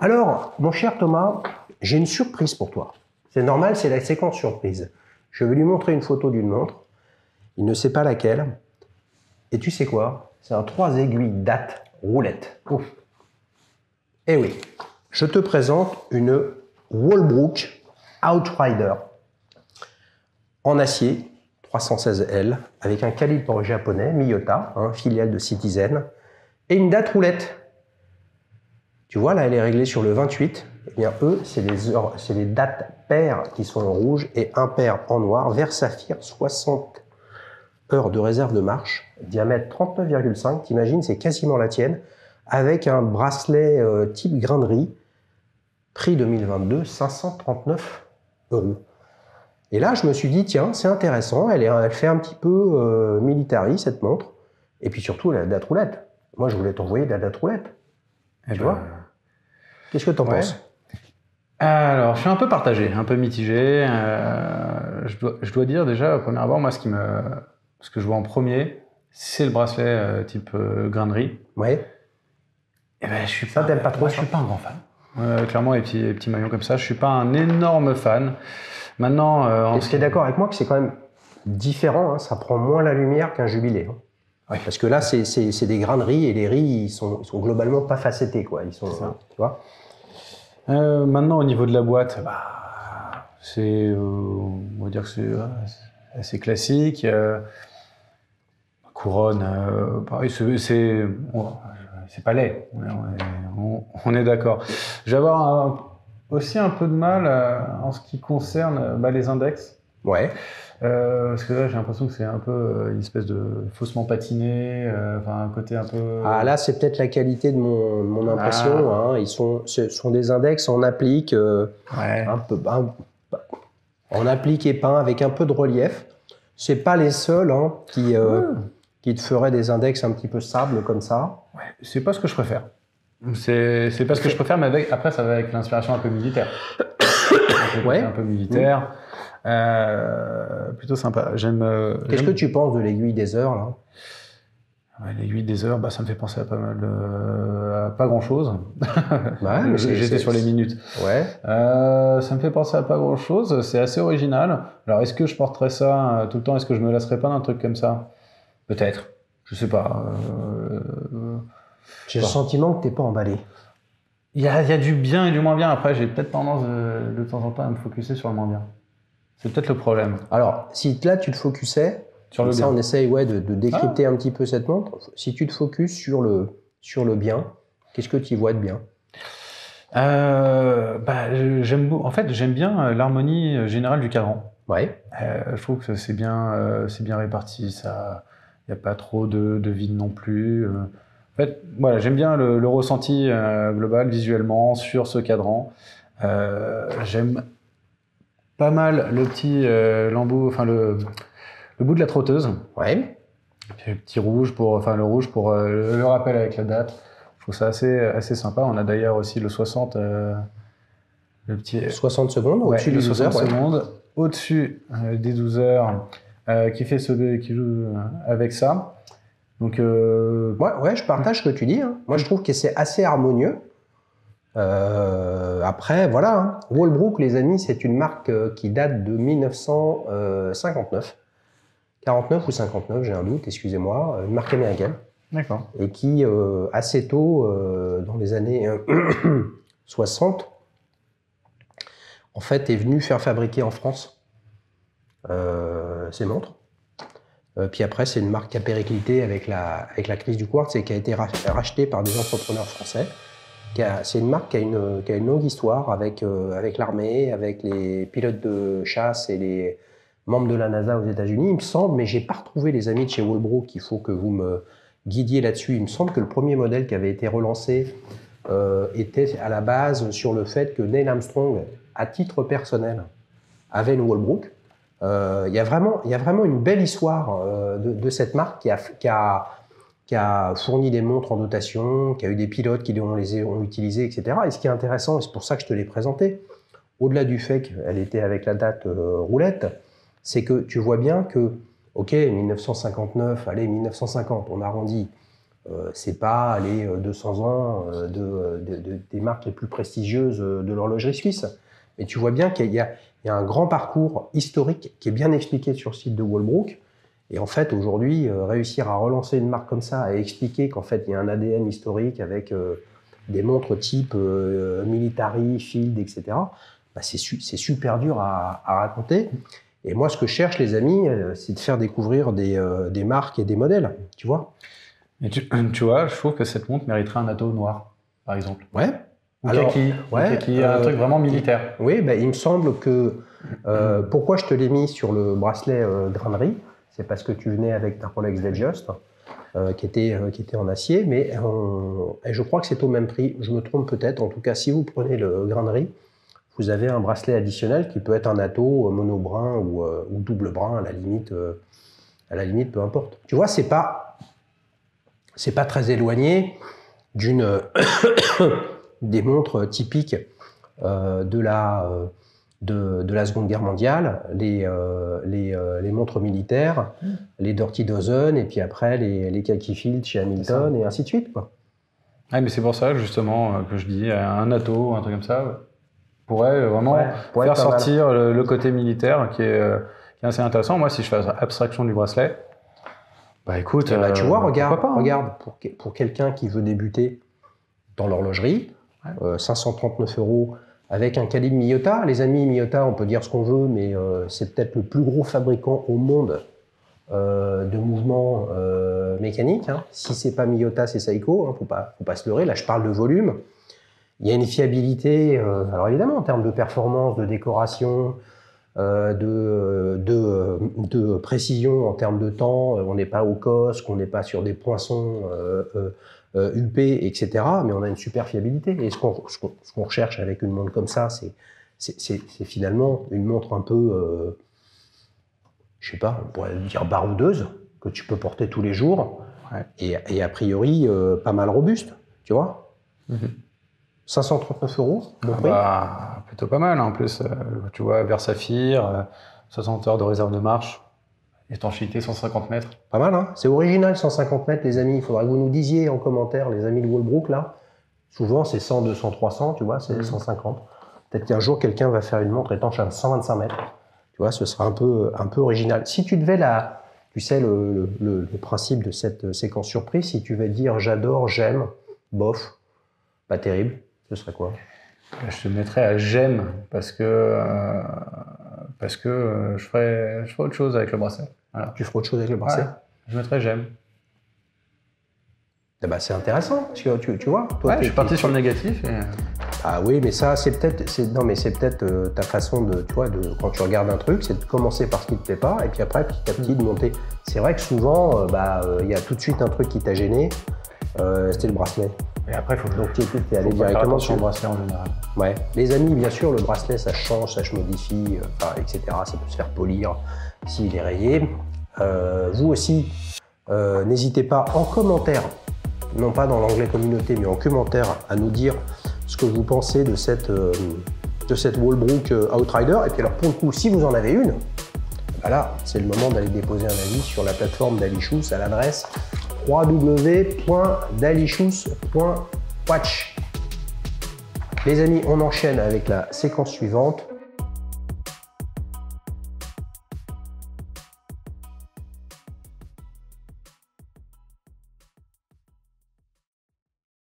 Alors, mon cher Thomas, j'ai une surprise pour toi. C'est normal, c'est la séquence surprise. Je vais lui montrer une photo d'une montre. Il ne sait pas laquelle. Et tu sais quoi? C'est un 3 aiguilles date roulette. Ouf. Eh oui, je te présente une Walbrook Outrider en acier 316L avec un calibre japonais Miyota, filiale de Citizen, et une date roulette. Tu vois, là, elle est réglée sur le 28. Eh bien, eux, c'est les dates paires qui sont en rouge et impaires en noir, vert saphir, 60 heures de réserve de marche, diamètre 39,5. T'imagines, c'est quasiment la tienne, avec un bracelet type grain de riz, prix 2022, 539 €. Et là, je me suis dit, tiens, c'est intéressant, elle fait un petit peu military, cette montre, et puis surtout, la date roulette. Moi, je voulais t'envoyer de la date roulette. Tu vois? Qu'est-ce que tu en penses? Alors, je suis un peu partagé, un peu mitigé. Je dois dire déjà, au premier abord, moi, ce que je vois en premier, c'est le bracelet type grain de riz. Ouais. Et ben, je suis Ça, t'aimes pas trop? je suis pas un grand fan. Clairement, les petits maillons comme ça, je suis pas un énorme fan. Maintenant, est-ce que tu es d'accord avec moi que c'est quand même différent, hein, ça prend moins la lumière qu'un jubilé, hein. Ouais. Parce que là, c'est des grains de riz, et les riz, ils sont globalement pas facettés, quoi. Ils sont, tu vois. Maintenant, au niveau de la boîte, c'est, on va dire que c'est assez classique. Couronne, pareil, c'est pas laid. On est d'accord. Je vais avoir aussi un peu de mal en ce qui concerne les index. Ouais. Parce que là, j'ai l'impression que c'est un peu une espèce de faussement patiné, un côté un peu... Ah, là, c'est peut-être la qualité de mon impression. Hein. Ce sont des index en applique, en applique et peint avec un peu de relief. C'est pas les seuls qui te feraient des index un petit peu sable comme ça. Ouais, c'est pas ce que je préfère. C'est pas ce que je préfère, mais après, ça va avec l'inspiration un peu militaire. Un peu militaire. Plutôt sympa. Qu'est-ce que tu penses de l'aiguille des heures là? L'aiguille des heures, ça me fait penser à pas mal, à pas grand chose. Ouais, j'étais sur les minutes. Ouais. Ça me fait penser à pas grand chose. C'est assez original. Alors, est-ce que je porterais ça tout le temps? Est-ce que je me lasserais pas d'un truc comme ça? Peut-être. Je sais pas. J'ai le sentiment que t'es pas emballé. Il y a du bien et du moins bien. Après, j'ai peut-être tendance de temps en temps à me focuser sur le moins bien. C'est peut-être le problème. Alors, si là tu te focusais, sur le bien. On essaye de décrypter un petit peu cette montre. Si tu te focuses sur le bien, qu'est-ce que tu y vois de bien? J'aime bien l'harmonie générale du cadran. Ouais. Je trouve que c'est bien réparti. Il n'y a pas trop de vide non plus. En fait, voilà, j'aime bien le ressenti global visuellement sur ce cadran. J'aime pas mal le petit lambeau, le bout de la trotteuse. Ouais. Puis le petit rouge le rouge pour le rappel avec la date. Je trouve ça assez sympa. On a d'ailleurs aussi le 60, le petit 60 secondes au-dessus des 12 heures. Secondes, au-dessus des 12 heures, qui joue avec ça. Donc ouais, je partage ce que tu dis. Hein. Moi, je trouve que c'est assez harmonieux. Après, voilà. Hein. Walbrook, les amis, c'est une marque qui date de 1959. 49 ou 59, j'ai un doute, excusez-moi. Une marque américaine. D'accord. Et qui, assez tôt, dans les années 60, en fait, est venue faire fabriquer en France ces montres. Puis après, c'est une marque qui a périclité avec la crise du quartz et qui a été rachetée par des entrepreneurs français. C'est une marque qui a une longue histoire avec l'armée, avec les pilotes de chasse et les membres de la NASA aux États-Unis, il me semble, mais j'ai pas retrouvé les amis de chez Walbrook, il faut que vous me guidiez là-dessus. Il me semble que le premier modèle qui avait été relancé était à la base sur le fait que Neil Armstrong, à titre personnel, avait une Walbrook. Il y a vraiment une belle histoire de cette marque qui a fourni des montres en dotation, qui a eu des pilotes qui les ont utilisées, etc. Et ce qui est intéressant, et c'est pour ça que je te l'ai présenté, au-delà du fait qu'elle était avec la date roulette, c'est que tu vois bien que, ok, 1959, allez, 1950, on arrondit, C'est pas les 200 ans des marques les plus prestigieuses de l'horlogerie suisse. Mais tu vois bien qu'il y a un grand parcours historique qui est bien expliqué sur le site de Wallbrook. Et en fait, aujourd'hui, réussir à relancer une marque comme ça et expliquer qu'en fait, il y a un ADN historique avec des montres type Military, Field, etc., bah, c'est super dur à raconter. Et moi, ce que je cherche, les amis, c'est de faire découvrir des marques et des modèles, tu vois. Et tu vois, je trouve que cette montre mériterait un atto noir, par exemple. Ouais. Ou kaki, un truc vraiment militaire. Oui, bah, il me semble que... pourquoi je te l'ai mis sur le bracelet grainerie, c'est parce que tu venais avec ta Rolex Datejust, qui était en acier, mais et je crois que c'est au même prix. Je me trompe peut-être. En tout cas, si vous prenez le grainerie, vous avez un bracelet additionnel qui peut être un atto mono brun ou double brun, à la limite, peu importe. Tu vois, c'est pas très éloigné d'une des montres typiques de la Seconde Guerre mondiale, les montres militaires, les Dirty Dozen, et puis après les Khaki Field chez Hamilton, et ainsi de suite, quoi. Ah, mais c'est pour ça, justement, que je dis un atto, un truc comme ça, pourrait vraiment faire sortir le côté militaire qui est assez intéressant. Moi, si je fais abstraction du bracelet, bah écoute, tu vois, regarde, pour quelqu'un qui veut débuter dans l'horlogerie, 539 € avec un calibre Miyota. Les amis, Miyota, on peut dire ce qu'on veut, mais c'est peut-être le plus gros fabricant au monde de mouvements mécaniques. Hein. Si c'est pas Miyota, c'est Seiko. Hein, faut pas se leurrer. Là, je parle de volume. Il y a une fiabilité. Alors évidemment, en termes de performance, de décoration, de précision en termes de temps, on n'est pas au COSC, on n'est pas sur des poinçons UP, etc. Mais on a une super fiabilité. Et ce qu'on recherche avec une montre comme ça, c'est finalement une montre un peu, je sais pas, on pourrait dire baroudeuse, que tu peux porter tous les jours, et a priori pas mal robuste, tu vois. 539 €, bon prix. Bah, plutôt pas mal, hein. En plus, tu vois, Versaphire, 60 heures de réserve de marche, étanchéité 150 mètres. Pas mal, hein. C'est original, 150 mètres, les amis. Il faudra que vous nous disiez en commentaire, les amis de Wallbrook, là. Souvent, c'est 100, 200, 300, tu vois, c'est 150. Peut-être qu'un jour, quelqu'un va faire une montre étanche à 125 mètres. Tu vois, ce sera un peu original. Si tu devais tu sais, le principe de cette séquence surprise, si tu veux dire j'adore, j'aime, bof, pas terrible, ce serait quoi? Je te mettrais à j'aime parce que je ferais autre chose avec le bracelet. Voilà. Tu ferais autre chose avec le bracelet? Ouais, je mettrais j'aime. Eh ben, c'est intéressant, parce que tu vois. Toi, je suis parti sur le négatif. Ah oui, mais ça, c'est peut-être ta façon quand tu regardes un truc, c'est de commencer par ce qui te plaît pas, et puis après, petit à petit, de monter. C'est vrai que souvent, y a tout de suite un truc qui t'a gêné, c'était le bracelet. Et après, il faut donc tu es allé directement sur le bracelet en général. Ouais, les amis, bien sûr, le bracelet, ça change, ça se modifie, etc. Ça peut se faire polir s'il est rayé. Vous aussi, n'hésitez pas en commentaire, non pas dans l'onglet communauté, mais en commentaire, à nous dire ce que vous pensez de cette Wallbrook Outrider. Et puis alors, pour le coup, si vous en avez une, voilà, c'est le moment d'aller déposer un avis sur la plateforme d'Alichus à l'adresse www.dalichus.watch. Les amis, on enchaîne avec la séquence suivante.